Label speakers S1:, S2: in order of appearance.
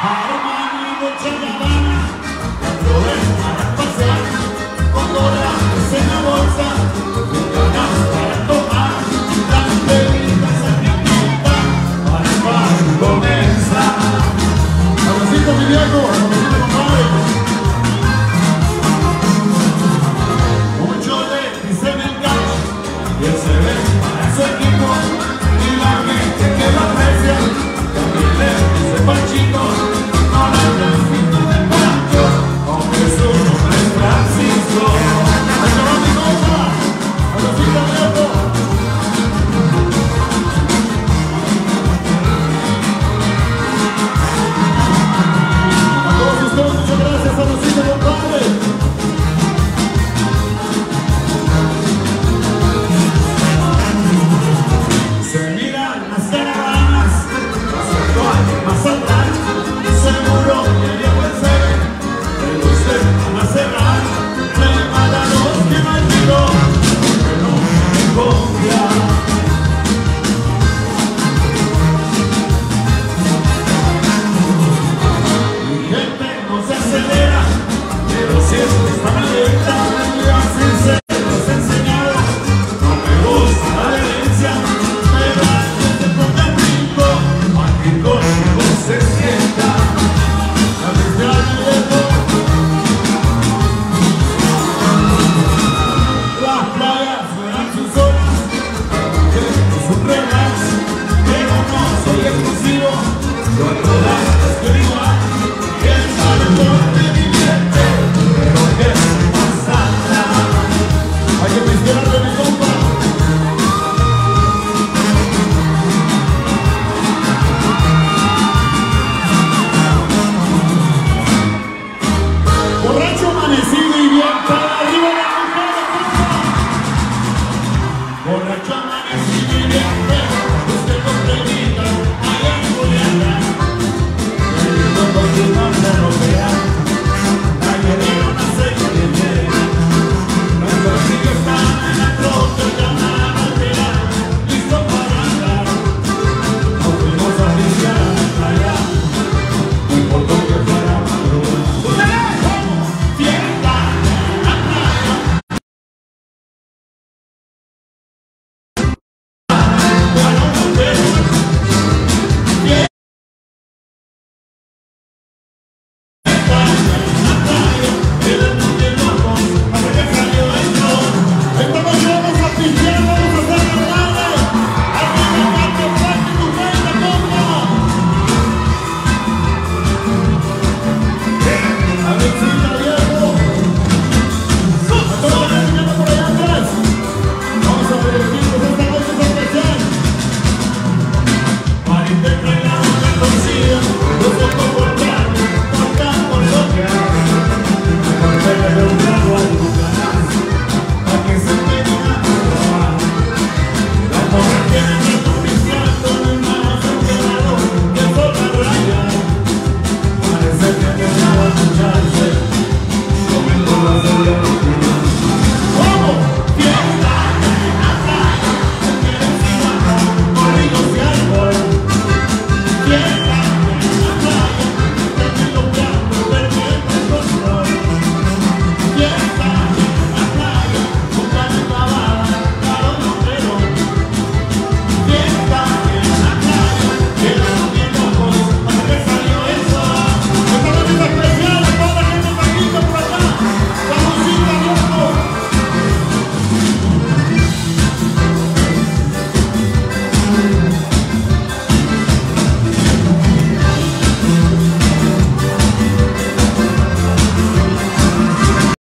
S1: Armani, Dolce & Gabbana, cuando ven para pasear, con dólares en la bolsa, con ganas para tomar, las bebidas argentinas, para el barrio comienza. Abracito mi viejo, abracito compadre. Muchos le dicen el cacho, y él se ve para su equipo, y la gente que lo aprecia, también le dice Panchito, no le